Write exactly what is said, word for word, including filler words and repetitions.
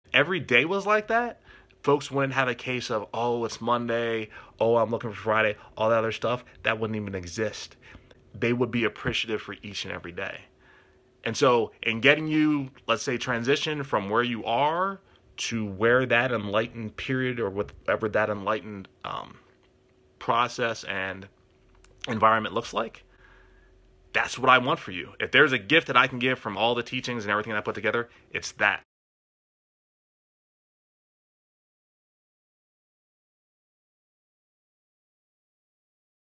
every day was like that, folks wouldn't have a case of, oh, it's Monday, oh, I'm looking for Friday, all that other stuff. That wouldn't even exist. They would be appreciative for each and every day. And so in getting you, let's say, transition from where you are to where that enlightened period or whatever that enlightened um, process and environment looks like, that's what I want for you. If there's a gift that I can give from all the teachings and everything I put together, it's that.